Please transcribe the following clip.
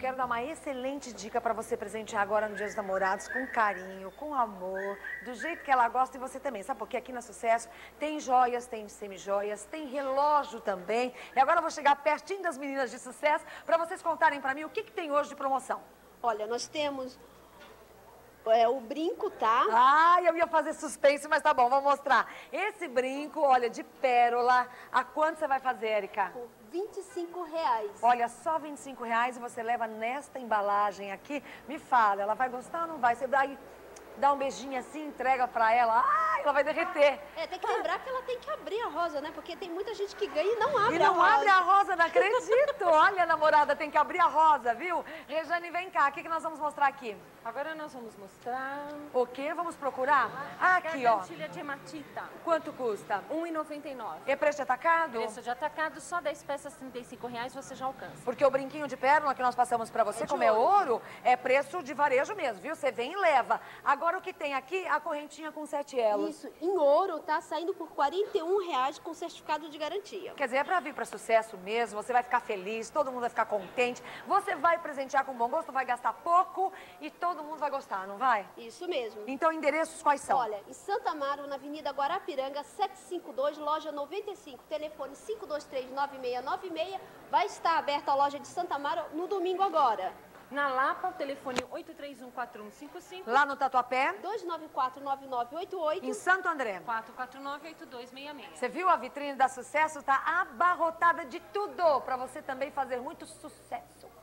quero dar uma excelente dica para você presentear agora no Dia dos Namorados, com carinho, com amor, do jeito que ela gosta e você também. Sabe por quê? Aqui na Sucesso tem joias, tem semijoias, tem relógio também. E agora eu vou chegar pertinho das meninas de Sucesso para vocês contarem para mim o que tem hoje de promoção. Olha, nós temos o brinco, tá? Ah, eu ia fazer suspense, mas tá bom, vou mostrar. Esse brinco, olha, de pérola, a quanto você vai fazer, Érica? Por R$25. Olha, só R$25 e você leva nesta embalagem aqui. Me fala, ela vai gostar ou não vai? Você dá um beijinho assim, entrega pra ela. Ai, ela vai derreter. Tem que lembrar que ela tem que abrir a rosa, né? Porque tem muita gente que ganha e não abre E não a rosa. abre a rosa, não acredito. Olha, namorada, tem que abrir a rosa, viu? Rejane, vem cá, o que nós vamos mostrar aqui? Agora nós vamos mostrar... O quê? Vamos procurar? Aqui, ó. Gargantilha de hematita. Quanto custa? R$1,99. E preço de atacado? Preço de atacado, só 10 peças, R$35 você já alcança. Porque o brinquinho de pérola que nós passamos pra você, como é ouro, é preço de varejo mesmo, viu? Você vem e leva. Agora o que tem aqui, a correntinha com 7 elos. Isso, em ouro, tá saindo por R$41 com certificado de garantia. Quer dizer, é pra vir pra sucesso mesmo, você vai ficar feliz, todo mundo vai ficar contente, você vai presentear com bom gosto, vai gastar pouco e todo mundo vai gostar, não vai? Isso mesmo. Então, endereços quais são? Olha, em Santa Amaro, na Avenida Guarapiranga, 752, loja 95, telefone 523-9696. Vai estar aberta a loja de Santa Amaro no domingo agora. Na Lapa, o telefone 831-4155. Lá no Tatuapé? 294-9988. Em Santo André? 449-8266. Você viu? A vitrine da Sucesso tá abarrotada de tudo, pra você também fazer muito sucesso.